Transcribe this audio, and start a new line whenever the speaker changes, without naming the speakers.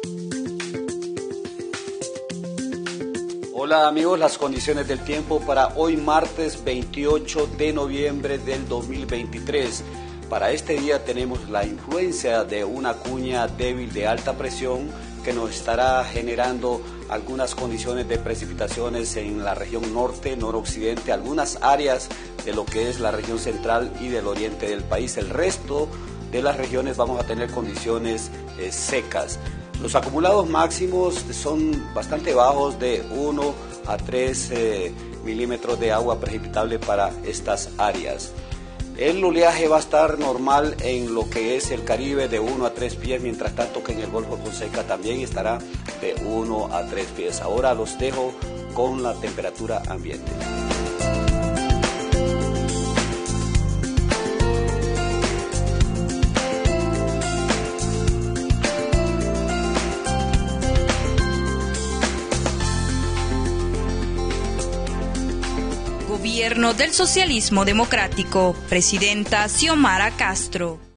Hola amigos, las condiciones del tiempo para hoy martes 28 de noviembre del 2023. Para este día tenemos la influencia de una cuña débil de alta presión que nos estará generando algunas condiciones de precipitaciones en la región norte, noroccidente, algunas áreas de lo que es la región central y del oriente del país. El resto de las regiones vamos a tener condiciones secas. Los acumulados máximos son bastante bajos, de 1 a 3 milímetros de agua precipitable para estas áreas. El oleaje va a estar normal en lo que es el Caribe de 1 a 3 pies, mientras tanto que en el Golfo de Fonseca también estará de 1 a 3 pies. Ahora los dejo con la temperatura ambiente.
Gobierno del Socialismo Democrático, Presidenta Xiomara Castro.